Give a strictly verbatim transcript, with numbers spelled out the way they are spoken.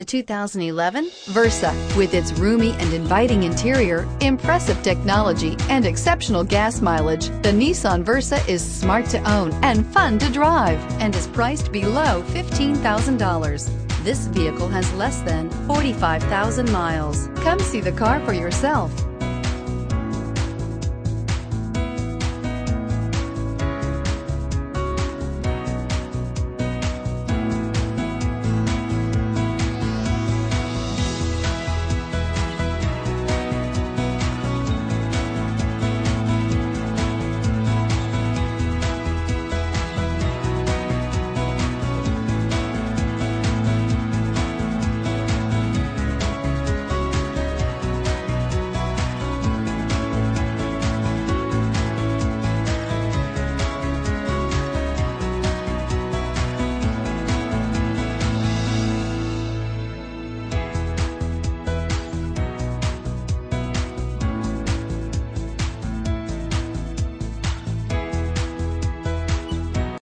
The two thousand eleven Versa. With its roomy and inviting interior, impressive technology, and exceptional gas mileage, the Nissan Versa is smart to own and fun to drive and is priced below fifteen thousand dollars. This vehicle has less than forty-five thousand miles. Come see the car for yourself.